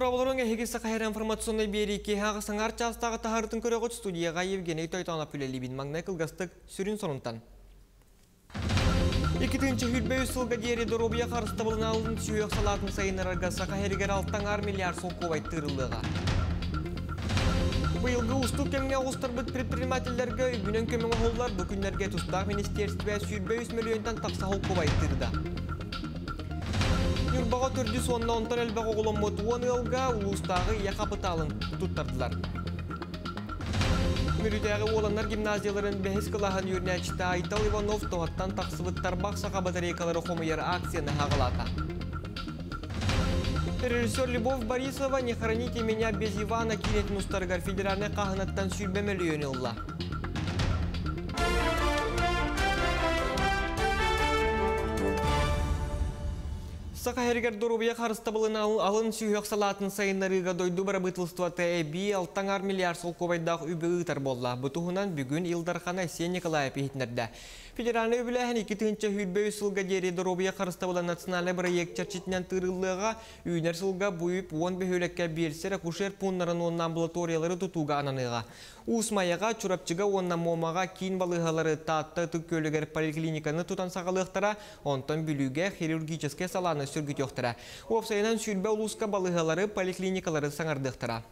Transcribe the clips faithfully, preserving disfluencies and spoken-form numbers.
Тураболорун эхигиса кайра информационный береки хага саңар частагы тахардын көрөгөт студияга Евгений Тойтанов үлелибин магнай кылгастык сүрүн сонунтан. Экитинчи хүлбөй сылга дери доробия карыста болын алдын сүйөк салатын сайынарга сакахеригер алттаңар миллиард солков айттырылыга. Быйылгы устук кемге устарбыт предпринимательлерге үйгүнөн көмөң холлар бүкүнлерге тустак министерстве сүйбөй миллионтан такса солков айттырды. Юрбаға түрді сонна онтан әлбәқ оғылын мұтуан елға ұлыстағы ия қапыталын тұттардылар. Мүрідегі оланар гимназияларын бәхіз қылаған үрнәчті Айтал Иванов тоғаттан тақсыбыттар бақсаға батарейкалары қомыяр акцияны хағылата. Режиссер Любовь Борисова «Не храните меня без Ивана» кинетін ұстарғар федеральный қағынаттан сүйбемелі өңілла. Сакахеригер доробия харыстабылын алын сүйек салатын сайынарыға дойду барабытылства тәйби алттаңар миллиард солковайдақ үбі ұтар болла. Бұтуғынан бүгін Илдархана Сен Николаев ехінерді. Федеральный өбіләхін екі түйінші хүлбөй сылға дері доробия харыстабылын националы проект чарчетінен тырылыға үйнер сылға бұйып он бөхөлекке берсер акушер пуннарын онын амбулаториялары тұтуға ананыға. Усмаяға, чурапчыға, онна момаға кейін балығалары татты түккөлігер поликлиниканы тұтан сағалықтара, онтан бүліге хирургическе саланы сүргіт yoқтыра. Опсайынан сүрбе ұлысқа балығалары поликлиникалары саңардықтыра.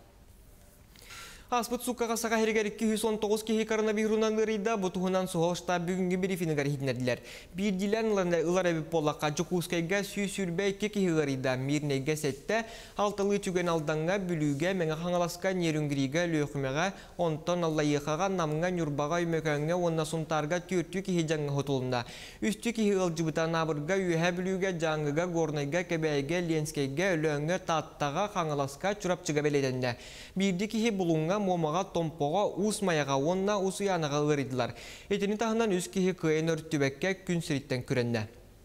Аспыт суккаға сақахерігер екі жүз он тоғыз кехи коронавирунан ұрыйда бұтығынан соғышта бүгінгі брифингер хитнерділер. Bir дилен ұлар әбіп болаққа жүкускайға сүй-сүрбе екі кехи ұрыйда мирнеге сәтті алтылы түген алданға бүліге мәңі қаңаласқа нерүнгіріге лөқімеға онтан аллайықаға намға нүрбаға өмекәңе онна сұнтарға түрті кехи жаңы ғытылында. Үсті кехи ғылжыбыта набырға үйе бүліге жаңыға горнайға кәбәйге ленскайге өлөңі таттаға қаңаласқа чурапчыға беледенде. Бірді кехи бұлыңға момаға томпоға усмаяға онна усуянаға ұрыдылар. Етені тағынан үз кехи күйен өрттібәкке күн сіріттен күренді.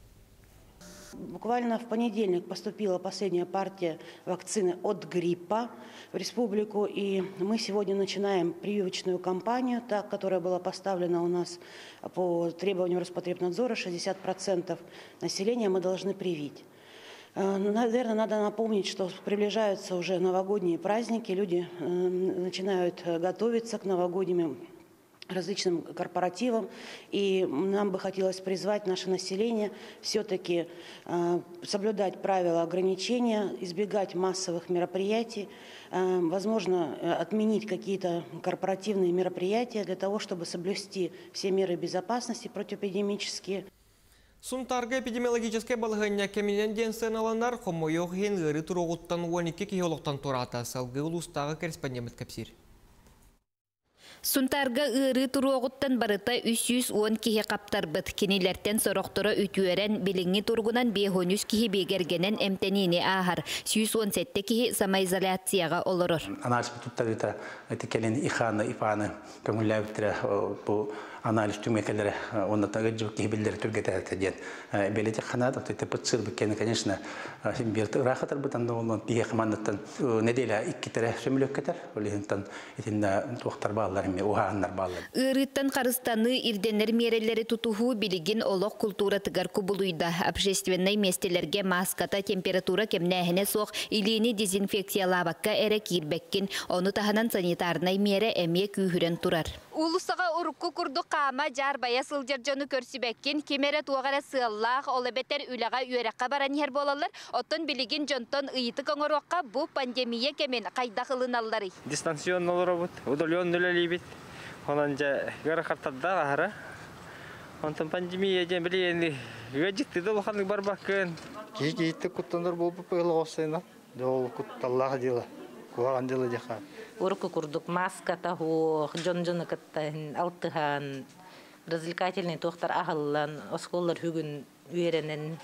Буквально в понедельник поступила последняя партия вакцины от гриппа в республику, и мы сегодня начинаем прививочную кампанию, та, которая была поставлена у нас по требованию Роспотребнадзора, шестьдесят процентов населения мы должны привить. Наверное, надо напомнить, что приближаются уже новогодние праздники, люди начинают готовиться к новогодним различным корпоративам, и нам бы хотелось призвать наше население все-таки соблюдать правила ограничения, избегать массовых мероприятий, возможно, отменить какие-то корпоративные мероприятия для того, чтобы соблюсти все меры безопасности противоэпидемические. Сунтарга эпидемиологическая балғанья кемелен денсен аланар хомойоқ хенлері тұрғыттан он екі кехиологтан тұрата салғы ұлыстағы корреспондент кәпсір. Сунтарга ыры туруогуттан барыта үч жүз он кихи каптарбыт кинилерден сороқтора үтүөрен билиңи тургунан бехонюс кихи бегергенен эмтенини ахар жүз он сетте кихи самоизоляцияга олорор. Анализ туттагыта этикелен иханы ифаны көңүлләбитре бу анализ түмекелери онда тагыжу кихи билдер түргетәтә ден. Белете ханада тете пытсыр бикени, конечно, бирте рахатыр бутанда ондан бие командаттан неделя икки тере сөмлөккетер. Олентан итинде тохтар баллар Ирыттан Карыстаны ирденер мерелері тутуху билигин олық культура тыгар кубулуйда. Общественной местелерге маската температура кемнәхіне соқ илини дезинфекциялабакка әрі кирбеккин. Оны таханан санитарнай мере әме күйірен турар. Улусаға урукку курду қама жар бая сылжаржону көрсібеккин. Кемере туағара сыллақ, олебеттер үліға үйераққа баран ер болалар. Оттон билигин жонтон ыйты коңыруаққа бұ пандемия кемен қайда қылыналары. Дистанционный работ, удаленный либит. Он же гарахартадда ахара. Он там пандемия же блин, гаджеты долханы барбакен. Кижите куттандар бол пылгосына. Дол кутталлах дила. Куаган дила жаха. Урку курдук маска таху, жон-жон каттан алтыхан. Развлекательный тохтар ахаллан, осколлар хүгүн үйренен.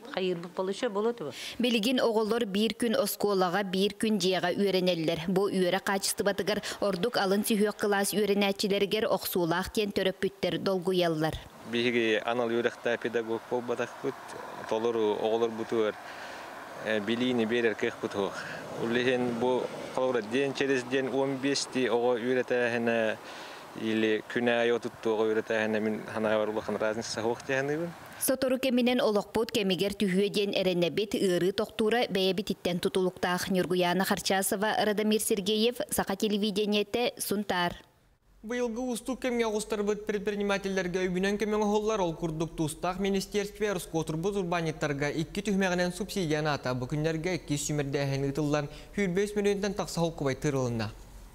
Билигин оголлор бир күн осколага бир күн жияга үйренеллер. Бу үйрө качысты батыгар ордук алын сүйөк класс үйренәчилергер оксуулак тен төрөпүттер долгуяллар. Биги анал үйрөктө педагог болбатак бут, толору оголор бутур. Билини берер кех буту. Улеген бу калора ден через ден он беш ти ого үйрөтөһүнө или күнэ айотуттуга үйрөтөһүнө мен хана барлыгын разница хок жаһаныбын. Сотору кеминен олоқпут кемигер түйеден эренебит ыры тоқтура бәйебит тутулуктах Нюргуяна Харчасова, Радамир Сергеев, Сақа телевидениете, Сунтар. Быйылгы устук кемге агустарбыт предпринимательлерге өбүнөн кемеңе холлар ол курдук тустах министерстве Роскотурбуз урбаниттарга икки түхмегенен субсидияны ата бу күннерге икки сүмердәһен ытыллан бес миллиондан такса холкубай тырылына.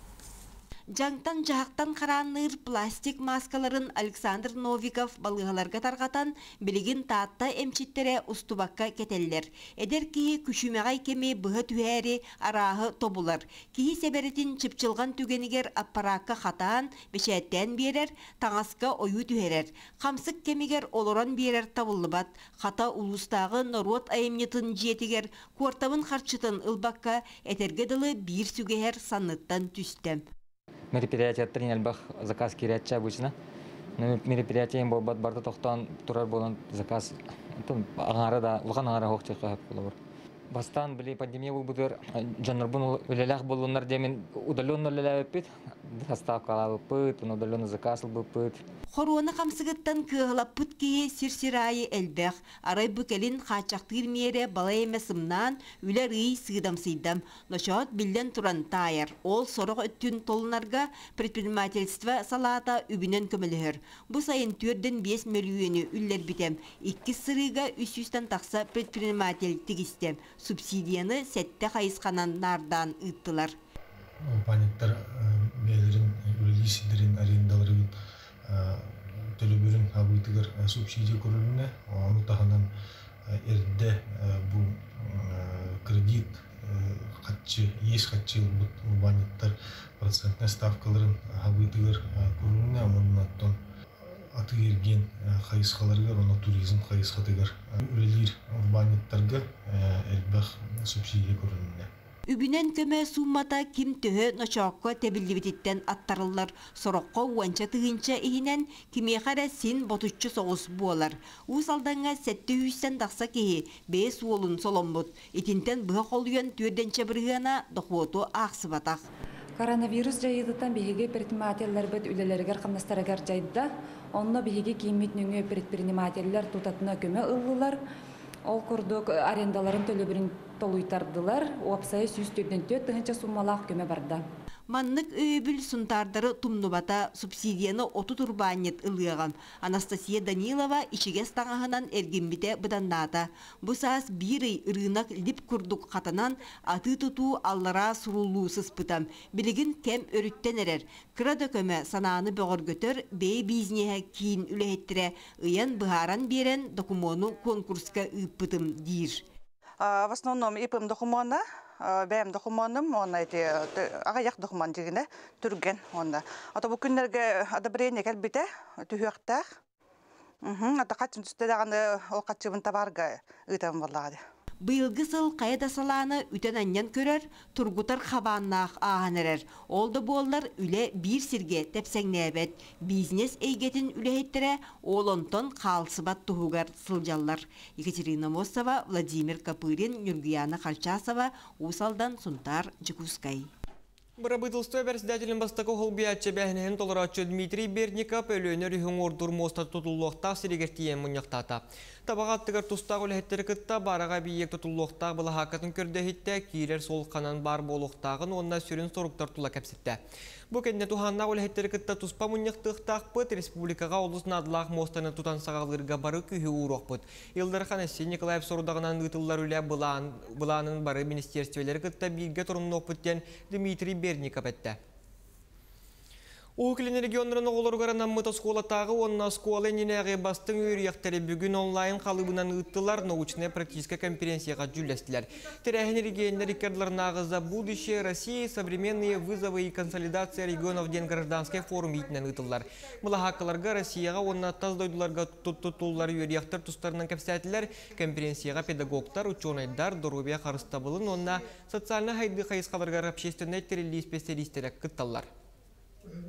Жаңтан жақтан қараныр пластик маскаларын Александр Новиков балығаларға тарғатан білігін таатта эмчиттере устубакка кетеллер. Эдер кии күшімеғай кеме бұғы түхәрі арағы тобулар. Кии себеретін чыпчылған түгенігер аппаракка хатаан бешәттен берер, таңасқа ойу түхерер. Қамсық кемегер олоран берер табылыбат. Хата улустағы народ айымнетін жетігер, куартабын харчытын ылбакка этергеділі бір сүгер санныттан түстем. Мероприятие тренербах заказ киряча обычно. Но мероприятие им бат барда тохтан турар болан заказ. Тон аңара да улган аңара хохчыка булар. Бастан били пандемия булдыр. Жанрбун өлелах болуннар демен удаленно лелепит. Доставка пыт, удаленно заказ быпыт. Хорона камсыгыттан кыгылап пыт кие сирсирайы элбэх. Арай бүкелин хачактыр мере балай эмесымнан үлер ый сыдам-сыдам. Ношот билден туран тайыр. Ол сорог өттүн толунарга предпринимательство салата үбүнен көмөлөр. Бу сайын төрден бес миллиону үллер битем. Икки сырыга үч жүздөн такса предприниматель тигистем. Субсидияны сетте кайысканан нардан ыттылар. Паниктар бәлерин, үлелисидерин, арендаларын төлөбөрүн абыйтыгар субсидия көрүлүнө, аны таханан эрде бу кредит катчы, еш катчы урбаниттар процентный ставкаларын абыйтыгар көрүлүнө, оннан аты ерген кайыскаларга, оны туризм кайыскатыгар үлелир урбаниттарга элбах субсидия көрүлүнө. Үбінен көмі суммата ким төхі ночоққа тәбілдібітеттен аттарылар. Сораққа уанча тығынча ихінен кимеқара син ботуччы соғыс буалар. Уыз алданға сәтті үйістен дақса кейі бес уолын соломбут. Итинтен бұға қолуен түрденче бірғана доқуоту ақсы батақ. Коронавирус жайыдытан бігеге предпринимателлер бет үлелергер қамнастарагар жайдда. Онна бігеге кеймет нүңе предпринимателлер тутатына көмі ұлылар. Ол күрдік арендаларын төлөбірін толуйтардылар. Уапсайы сүйістерден төт тығынча суммалақ көмі барда. Маннык өбіл сұнтардары тумнубата субсидияны оту турбанет ылыған. Анастасия Данилова ичігес таңағынан әргенбіте бұданната. Бұсас бірі ырынақ лип күрдік қатанан аты тұту аллара сұрулу сыспытам. Білігін кәм өріттен әрер. Кырады көмі сананы бөғір götөр бей бизнеге кейін үләйттірі ұян бұхаран берен докумону конкурска ұппытым дейір. В основном ипым докумона, бәйім докумоным, оны әйті ағаяқ докумон дегені түрген. Ата бұл күндерге адабырейне кәлбіте түйіқтақ. Ата қатшын түсті дағаны ол қатшыбын табарға ұйтам болағады. Быйылгы сыл қайда саланы үтен аннан көрер, тургутар хабаннақ ағын әрер. Олды боллар үле бір сірге тәпсәңнәбет. Бизнес әйгетін үләйттірі олонтон қалсыбат тұғығар сылжаллар. Екатерина Мосова, Владимир Капырин, Нюргуяна Харчасова, Усалдан Сунтар, Джекускай. Барабытылстой председателем бастаку холбиятча бәхінен толырачы Дмитрий Берников өлөнер үйің ордур моста тұтулуқтақ сирегертиен мұнияқтата. Табағаттығар тұстағы үләхеттері күтті бараға бейек тұтулуқтақ бұла хақатын көрдехетті кейлер сол қанан бар болуқтағын онына сүрін соруқтар тұла кәпсетті. Бұл кәдіне туханна үләхеттері күтті тұспа мұнияқтықтақ бұд республикаға олысын адылақ мостаны тұтан сағалырға бары күйі ұруқ бұд. Илдархан әсі Николаев сорудағынан ұтылар үлә бұланын бары министерствелері күтті бейге тұрымын оқпыттен Дмитрий Берников әтті. Уклин регионların oğullarına mıta сколатағы онна сколы ненеғе бастың үйрияқтары бүгін онлайн қалыбынан ұттылар научная практическая конференцияға жүлестілер. Терәхін регионер рекордларына ағызда будущее России, современные вызовы и консолидация регионов ден гражданский форум етінен ұттылар. Мұлахақыларға Россияға онна таздойдыларға тұттылар үйрияқтар тұстарынан кәпсәтілер, конференцияға педагогтар, ученыйдар, дұрубия қарыстабылын онна социальны хайды қайысқаларға общественный терелі специалистерек күтталар.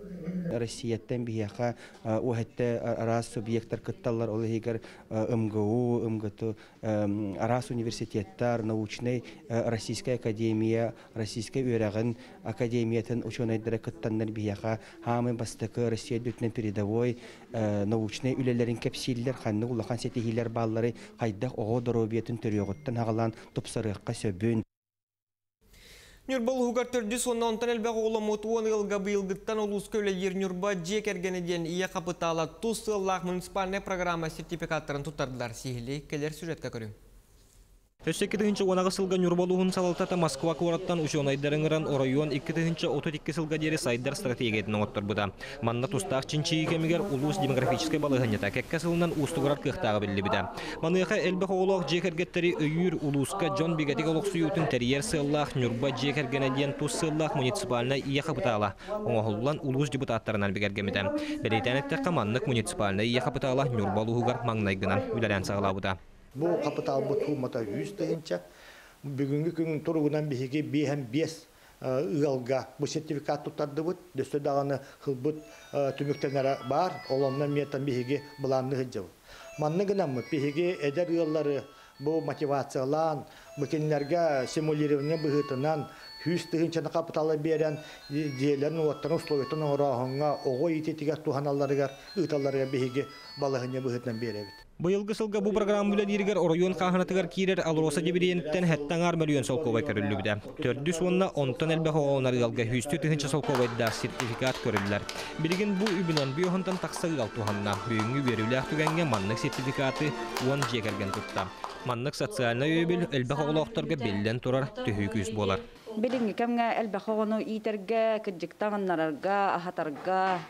Россияттан бияха уһатта арас субъекттар кытталлар олыгар МГУ, МГТ, арас университеттар, научный Российская академия, Российская үйрәгән академиятын ученыйдары кыттаннар бияха хамы бастыкы Россия дүтнен передовой научный үлелерин кепсиллер ханны улахан сетихилер баллары хайдах ого доробиятын төрөгөттөн хагалан топсарыкка сөбүн. Нюрбал хугар төрдүс онна онтан элбэг оламот он ылга быйылгыттан олус көлелер Нюрба жекергенеден ия капытала тус ыллах муниципальная программа сертификаттарын тутардылар сихили келер сюжетка көрүң. Өссеккетігінші онағы сылға Нюрбалуғын салалтата Москва куараттан учонайдарыңыран орайон иккетігінші ототикке сылға дері сайдар стратегиятын оңыттыр бұда. Манна тустақ чинчиі кемігер улус демографическай балығынета кәкке сылынан устығырар кықтағы білі біда. Маныйқа әлбіқ оғылық жекергеттері өйір улуска Джон Бигатик олық сүйутын тәрьер сыллақ Нюрба жекергенеден тус сыллақ муниципалына ия қапытала. Оңағылылан улус депутаттарынан бігергемеді. Бәлейтәнеттіққа маннық муниципалына ия қапытала Нюрбалуғығар маңнайгынан үләрен сағыла бұда. Бу капитал бу тумата жүз тыгынча бүгүнкү күн тургунан биһиги биһем бес ыалга бу сертификат тутарды бут дөстө даганы хылбут түмүктенер бар олоннан метан биһиги буланны хыжып манны гынамы биһиги эдер ыаллары бу мотивациялан букенлерге симулирование быгытынан жүз тыгынчаны капиталы берен диелерин оттан условиятын орахонга ого итетиге туханаларыгар ыталларга биһиги балыгыны быгытынан беребит. Быйылгы сылга бу программа бүле диригер оройон каханатыгар кирер алроса дебиренттен хаттаңар миллион солковай көрүлүбүдө. төрт онна онтон элбе хоонар ылга жүз тыгынча солковайда сертификат көрүлүлөр. Билигин бу үбүнөн биохонтан таксагыл туханна бүгүнгү берүүлөр түгенге маннык сертификаты он жегерген тутта. Маннык социальный өбүл элбе хоолокторго белден турар төһүкүс болар. Билинги кемге элбе хоону итерге кыжыктагыннарга ахатарга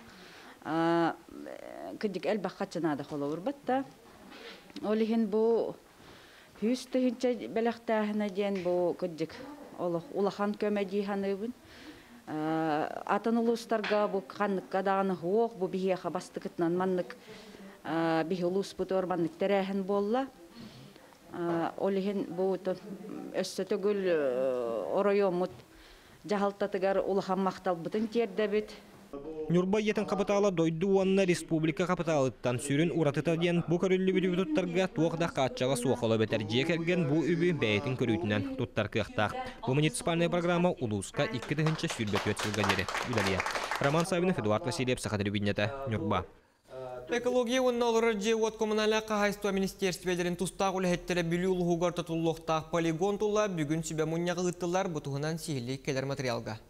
кыжык элбе хачанада холовур батта. Олиһин бу жүз тыгынча белехтәһенә дигән бу кыдык улахан көмәди ханыбын. Атын улустарга бу ханныкка даганы хук бу бихеха бастыкытнан маннык бих улус бутор маннык терәһен болла. Олиһин бу өссө түгүл оройомут жахалтатыгар улахан мактал бутын тердә бит. Нюрба етін қапыталы дойду онна республика қапыталыттан сүрін уратыта ден бұ көрілі бүді тұттарға туақда қатшаға суақылы бәтер жекерген бұ үбі бәйетін көрітінен тұттар қияқтақ. Бұ муниципальная программа улуска икки тыгынча сүрбет өтсілға дері. Үләлия. Роман Савинов, Эдуард Васильев, Сахатыр Биннета, Нюрба. Экология онналары жеуат коммуналия қағайстуа министерствелерін тұстақ үләхеттері білі ұлғығар тұтылуқтақ полигон тұлла бүгін сүбе мұнияғы ғыттылар бұтығынан сихілі келер материалға.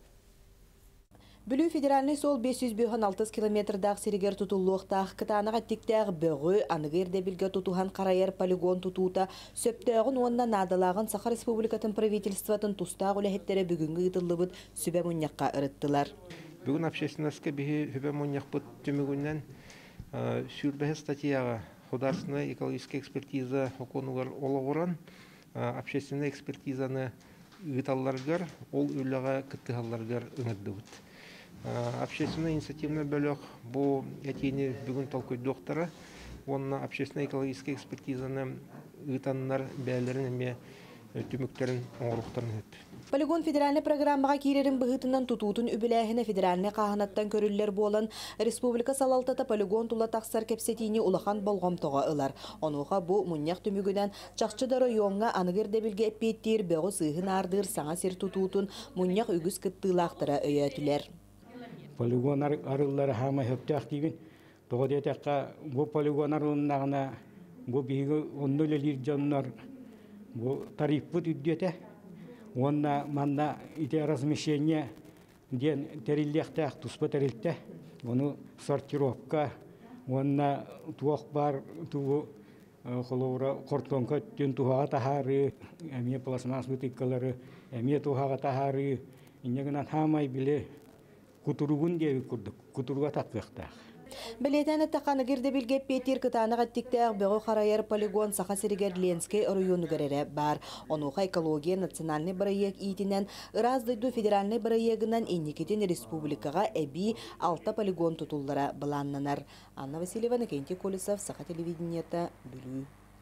Бүлі федеральный сол бес жүз он алты километрдақ сиригер тутулуқтақ кытаныға тиктәғ бөғі анығырде білге тутуған қарайер полигон тутуыта сөптәғын онна надалағын Саха Республикатын правительстватын тұстақ үләхеттері бүгінгі ұтылыбыт сүбе мұнияққа ұрыттылар. Бүгін общественностьке бігі сүбе мұнияқ бұт түмігінен сүрбәхі статьяға художественная экологическая экспертиза оконуғар олығыран общественная экспертизаны ұйталларғар ол үліға күттіғаларғар үңірді бұд. Общественная инициативная бөлөк бу этини бүгүн толкой доктора онна общественная экологическая экспертизаны ытаннар бәлерин эме түмүктерин оңоруктарын өп. Полигон федеральный программаға кирерин быгытынан тутуутун үбіләхіне федеральный қағанаттан көрүллер болан республика салалтата полигон тула тақсар кепсетини улахан болгомтоға ылар. Онуға бу мұнияқ түмігінен чақчыдары йоңға анығырды білге әппеттер бәғі сыйғын ардыр саңа сер тутуутун мұнияқ үгіз кыттылақтыра өйәтілер. Полигон арылары хама хөптәк дейін. Тоғы детекқа бұл полигон арылынағына бұл бейгі оннөлелер жанлар бұл тарифы үддеті. Онна манна ите размещение ден териллектәк туспа терилтә. Оны сортировка, онна туақ бар туғы қолауыра қортонқа тен туғаға тахары, әме пластмас бутикалары, әме туғаға тахары, инегінен хамай біле кутуругун деби курдук, кутуруга тақпықтақ. Білетәні тақаны кірді білге Петер кытаныға тіктәғ бөғі қарайыр полигон Саха Сиригер Ленскай району көрері бар. Онуға экология национальный проект итінен ыраздойду федеральный проектінен енекетін республикаға әбі алта полигон тұтулдыра бұланнанар. Анна Васильева, Накенти Колесов, Саха телевидениета, Бүлі.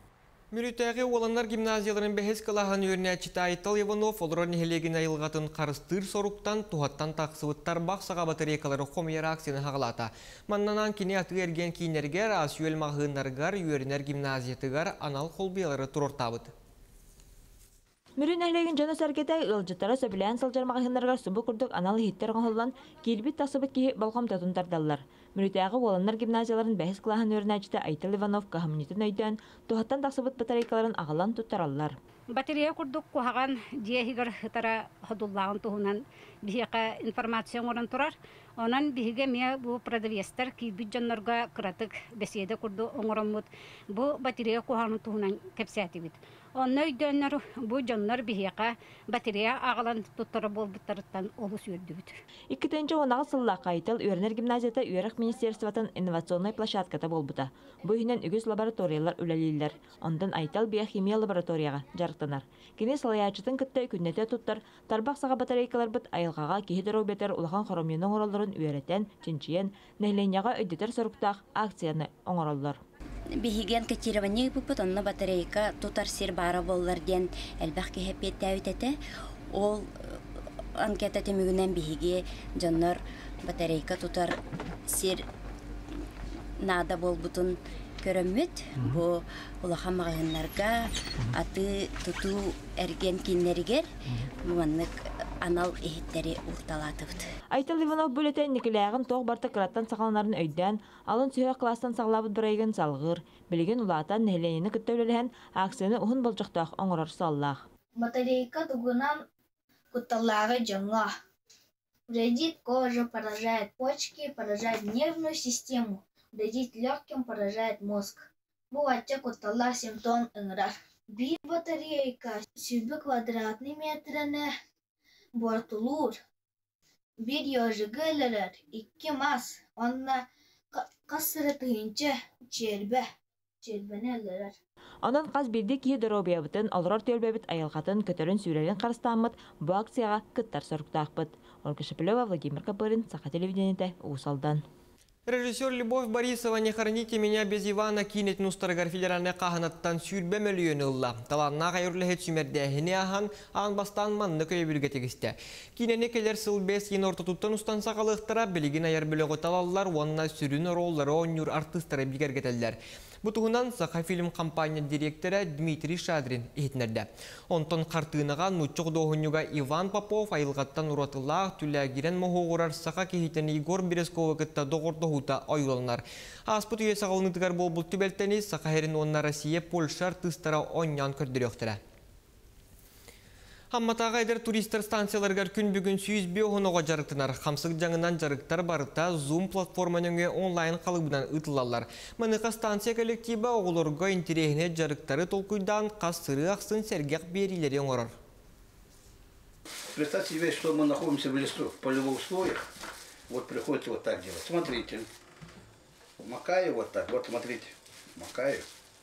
Мүрүтәге оланар гимназияларын бәхес кылахан өрнәчіті Айтал Иванов олырын хелеген айылғатын қарыстыр соруктан туғаттан тақсыбыттар бақсаға батарейкалары қомияр акцияны хағалата. Маннанан кене аты ерген кейінергер, асуел мағынарғар, өрнер гимназиятыгар анал қолбиялары тұрортабыды. Мүрін әлеген жаны сәргеті ұлжыттары сөбілән сылжар мағынарға сұбы күрдік анал хиттер ғонғылдан келбет тақсыбыт кейі балқам татын тардалар. Мүрітәғы оланар гимназияларын бәхіс қылахан өрнәчіті Айтал Иванов қағымнетін өйден туғаттан тақсыбыт батарейкаларын ағалан тұттаралар. Батарея күрдік қуаған диехигар хытара ходуллағын туғынан бихеқа информация орын тұрар. Онан бихеге мия бұ продавестер кейбіт жаннарға қыратық бәседі күрді оңырымыд. Бұ батарея қуғаны туғынан кәпсәті бит. Онна өйденер бұ жаннар бихеқа батарея ағалан тұттары болбыттарыттан олыс өрді бит. Иккетенче онағы сыллаққа Айтал өрнер гимназията үйерек министерствотын инновационный площадката болбыта. Бұ үйінен үгіз лабораториялар үләлейлер. Ондан Айтал биохимия лабораторияға жарықтанар. Кене салаячытын кітті күннете тұттар, тарбақ саға батарейкалар бұт айылғаға кейдер обетер улахан хоромионың ораларын үйереттен, чинчиен, нәйленяға өйдетер сұрықтақ акцияны оңыралар. Бихиген катирование бұпыт, онна батарейка тұтар сир бара боллар ден әлбәқ кехепет тәуітеті. Ол анкета темігінен бихиге жаннар батарейка тұтар сир нада бол бұтын көрөммет. Бу улахан мағынларға аты тұту әрген кейінлерігер мұнық анал ehitleri урталатыбыт. Айтал Иванов бөлетен никелягын тоқ барты кыраттан сақаланарын өйден, алын сүйек класстан сағлабыт бірайгын салғыр, білеген улаатан нәхленені күттөлелген акцияны ұхын болжықтақ оңырар саллақ. Батарейка тугунан кутталлары жамла. Вредит кожу, поражает почки, поражает нервную систему. Вредит легким, поражает мозг. Буватча кутталлар симптом ыңырар. Bir батарейка sübü квадратный метріне бортулур. Bir yojigылырыр, ikki mas. Онна қасыры тыйынча чербе. Чербені алырыр. Онын қаз бірді кейі дұробиябытын, олырар төлбебіт айылғатын көтерін сүрелін қарыстамыд, бұ акцияға күттар сұрықтақпыд. Ольга Шепелева, Владимир Капырин, Сақа телевидениеті, Уысалдан. Режиссер Любовь Борисова «Не хороните меня без Ивана» кинет нустаргар федеральный қағанаттан сүрбе мөліен ұлла. Таланна ғайырлығет сүмердәхіне ахан, ағын бастан манны көй білгетегісті. Кинене келер сыл бес ен ортотуттан ұстан сақалықтыра, білген аяр білігі талалар, онна сүрін роллары онюр артыстары білгергетелер. Бұтығынан Сақа фильм компания директоры Дмитрий Шадрин ехетнерді. Онтон қартығынаға нұтчық доғынуға Иван Попов айылғаттан ұратылақ түләгерен мұғығырар Сақа кехетен Игор Березковы кітті доғырдығыта айыланар. Аспыт үйе сағалынытығар бол бұл түбелтені Сақа херін онна Россия, Польша артыстары оннян көрдіректірі. Хамматаға айдар туристер станцияларғар күн бүгін сүйіз биоғыноға жарықтынар. Қамсық жаңынан жарықтар барыта Zoom платформаның онлайн қалыбынан ұтылалар. Мұныға станция коллективі оғылырға интерегіне жарықтары толкуйдан қасыры ақсын сәргек берилері оңырар. Представьте себе, что мы находимся в лесу, в полевых условиях. Вот приходится вот так делать. Смотрите. Макаю вот так. Вот смотрите. Макаю.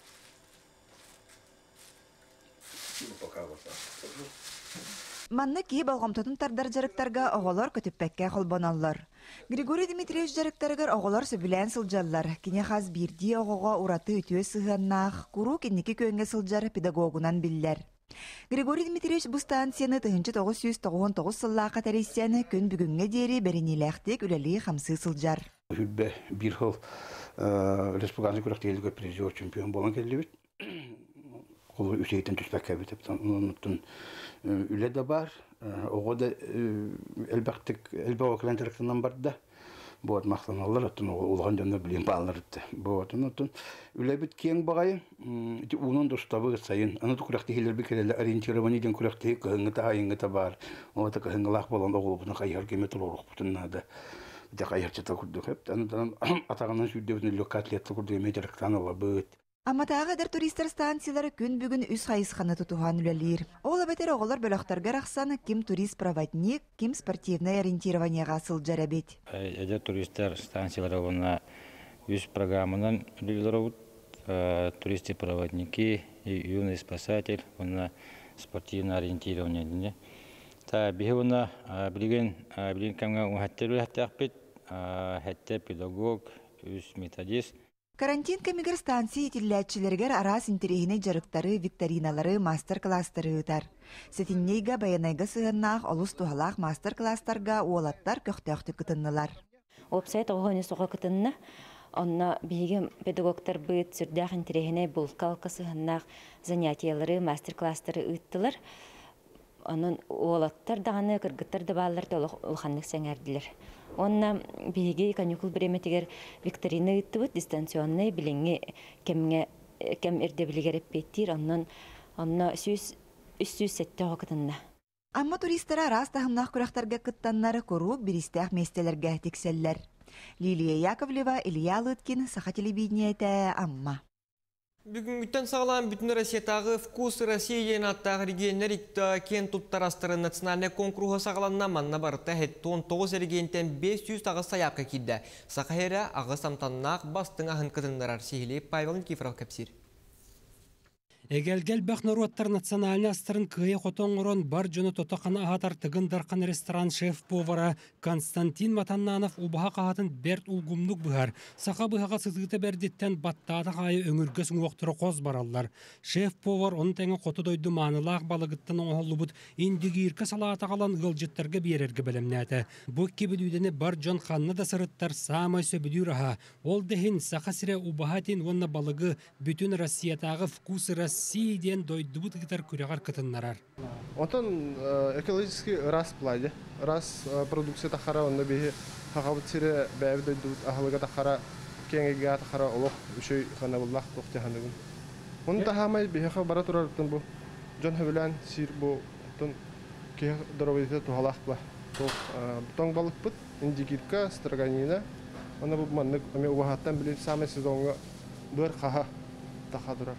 Ну, пока вот так. Манны ки балгамтатын тардар жарыктарга оголор көтүппекке холбоналлар. Григорий Дмитриевич жарыктарыгар оголор сөбүлән сылжаллар. Кине хаз бирди огого ураты өтүө сыганнах, куру кинники көңгө сылжар педагогунан биллер. Григорий Дмитриевич бу станцияны тыгынчы тогуз жүз тогон тогуз сыллака тарисияны күн бүгүнгө дери беренилэхтик үлели хамсы сылжар. Хүлбе бир хыл республиканы көрөктөөлүгө призер чемпион болгон келдибит. Ол үсейтен түспәккә бит, оннан үле дә бар. Ого да әлбәттек әлбәгә клиентлардан бар да. Бу мактаналар атын улган жөннө билем баллар итте. Бу атын үле бит кең багай, унун достабы сайын. Аны күрәкте хилер бикеле ориентирование ден күрәкте кыгыңы та айыңы та бар. Ого та кыгыңлак болгон огыл буны кайыр кеметер орык бутуннада. Дә кайыр чата күрдүк хеп. Андан атаганнан сүддебүн локатлет күрдү метрктан ала бит. Аматаға дар туристер станциялары күн бүгін үз хайысқаны тұтуған үлелер. Ол әбетер оғылар бөліқтарға рақсаны ким турист-проводник, ким спортивное ориентированияға сылжар әбет. Әдер туристер станциялары оны үз программынан үлелер өт, туристы-проводники, юный спасатель, оны спортивное ориентирование. Та бігі оны білген кәмге ұңғаттер үләтті әқпет, әтті педагог, үз методист, Карантин кемигер станции тилләтчилергер арас интерегіне жарықтары, викториналары, мастер-класстары ұтар. Сетиннейга баянайга сығыннақ, олыс тухалақ мастер-класстарға уолаттар көқтөқты кытыннылар. Опсайт оғыны соға кытынна, онна бейгім педагогтар бұйт сүрдәқ интерегіне бұлкалқы сығыннақ занятиялары, мастер-класстары ұттылар. Onun oğlatlar dağını kırgıtlar da bağlar da olğanlık sengərdiler. Onunla bilgi kanükül biremetiger viktorina ıttıbıt distansiyonne bilingi kemge kem erde bilger epettir. Ondan onna süs üstü sette vakitinde. Amma turistlara rast tahımnaq kuraqtarga kıttanları korup biristaq mestelerge tekseller. Liliya Yakovleva, Iliya Lytkin, Saha televideniete Amma. Бүгінгіттен сағылан бүтін Россиятағы «Вкус России» аттағы регионер икті кен тұттарастыры национальный конкурсы сағыланна манна барыта хеттон тоғыз регионтен бес жүз тағыз саяққа кидді. Сақайра ағы самтаннақ бастың ағын кытындарар сейілі Павел Никифоров кәпсір. Эгелгел бәхнаруаттар национальный астырын күйе қотоңырон бар жоны тотақаны ағатар тығын дарқан ресторан шеф-повара Константин Матаннанов убаға қағатын берт ұлгумнук бұғар. Сақа бұғаға сызғыты бердеттен баттады қайы өңіргіс ұңуқтыры қоз баралар. Шеф-повар оның тәңі қоты дойды маңылақ балығыттан оңғылы бұд индигиркі салата қалан ғылжыттарға берергі білімнәті. Бұл кебілудені бар жон қанны да сырыттар самай сөбілі раға. Ол дехін сақа сірі убағатин онна балығы бүтін Россиятағы «Вкус Россияден дойдубут гитар күрегар кытыннарар. Отон экологический раз пладе, раз продукция тахара онда бе хагабыт сире бәв дойдубут ахалыга тахара кеңеге тахара олох үшөй хана буллах тохте ханагын. Он тахамай беха бара турартын бу. Жон хавлан сир бу тон ке доровите тухалах бла. То тон балык пут индигирка строганина. Она бу манны ами убахаттан билин саме сезонга бер хаха тахадурар.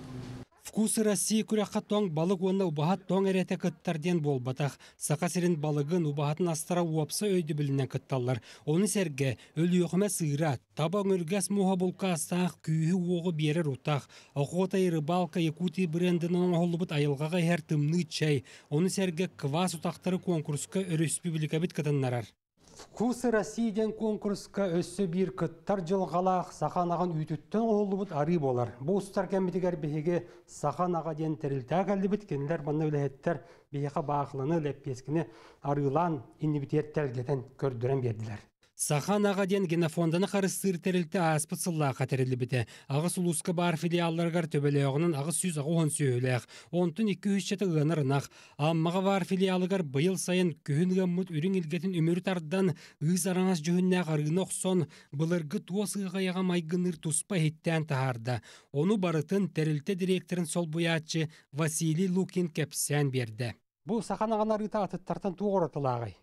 «Вкус России» күрәққа тоң балық онна убахат тоң әрәті кыттарден болбатақ. Сақасырын балығын убахатын астара уапса өйді білінен кытталар. Оны сәрге өлі өқіме сыйра, таба өңіргәс мұға болқа астақ, күйі оғы берер ұтақ. Охота рыбалка Якутия брендінің оңғылыбыт айылғаға әр тымны чай. Оны сәрге квас ұтақтары конкурска өріспублика біт кытыннарар. «Вкус Россияден» конкурска өссі бір кыттар жылғалақ сақанаған үйтіттен оғылыбыт ары болар. Бұл ұстар кәмбетігер бейге сақанаға ден тәрілтәк әлді біткендер баны өләйеттер бейеға бағылыны ләппескіні арылан иннибететтәлгетен көрдірен берділер. Сахан ағаден генофонданы қарыстыр тәрілті аспыт сыллаға тәрілі біті. Ағыс ұлысқа бар филиалларғар төбелеғының ағыс сүз ағуын сөйләқ. Онтын екі үш жеті ғанырынақ. Аммаға бар филиалығар бұйыл сайын күйін ғаммыт үрін елгетін өмірі тардан ұз араңас жүхіннәқ арғын оқсон бұлырғы туасы ғаяға майғыныр тұспа хеттен тағарды. Оны барытын тәрілті директорын сол бұятчы Василий Лукин кәпсән берді. Бұл сахан аған арыта атыттартан туғыратылағай.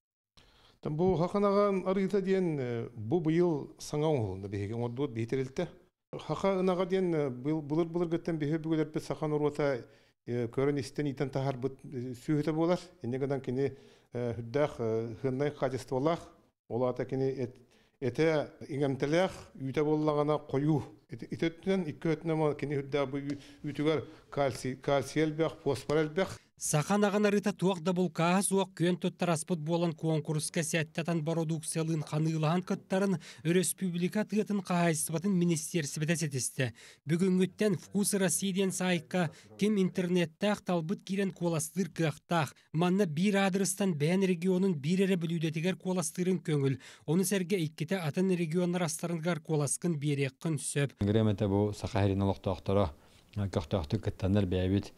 Бұл хақанаған арыта ден бұл бұйыл саңа оңғылында бейге оңырдуыт бейтерілті. Хақанаға ден бұлыр-бұлыр көттен бейге бүгілерпі сақан ұруата көрін істен итен тағар бұт сүйіті болар. Енегідан кені хүддәқ ғыннай қадесті олақ. Олата кені әті иңемтіләқ үйті болағана қою. Ит өттінен, икі өттінен кені хүддәқ бұл үйтігер кальсиел бәқ, фосфорел бәқ. Сахан ағын арыта туақда бұл қағыз уақ күйен төттар аспыт болан конкурска сәттатан продукциялын қанығылаған кыттарын Республика тыатын қағайсыбатын министерсібеті сетісті. Бүгінгіттен «Вкус Россияден» сайыққа кем интернеттақ талбыт керен коластыр қияқтақ. Манна бір адрыстан бән регионын бір әрі білудетігер коластырын көңіл. Оны сәрге иккеті атын регионлар астарынғар коласкын берекқын сөп. Греметі бұл Сақахарин олықтақтары көқтақты кыттандар бәйбет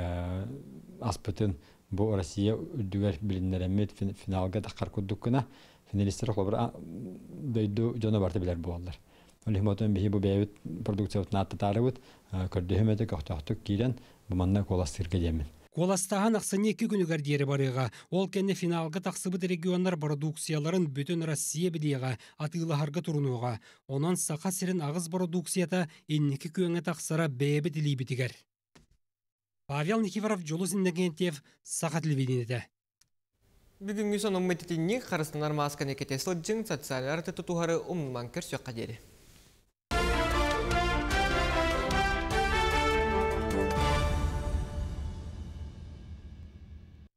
аспытын бұл Россия үдігер білінлерімет финалға таққар күдіккіна финалистер қолбыр дөйді жоны барды білер болалар. Олихмотын бейі бұл бәйбет продукция өтін аттатары өт көрдіхіметі көқтақты кейден бұманна коластырға демін. Коластаған ақсын екі күнігер дері барыға. Ол кәне финалға тақсыбыт регионлар продукцияларын бүтін Россия бідеға атылағарға тұрынуға. Онан сақа сірін ағыз продукцията еннекі күйіңе тақсыра бәйбетілей бітігер. Павел Никифоров, Жолус Индагентьев, Саха телевидениеде. Бүгінгі соның мәтетіне қарыстынар масканы кетесіл жың социаль арты тұтуғары ұмныман көрсек қадері.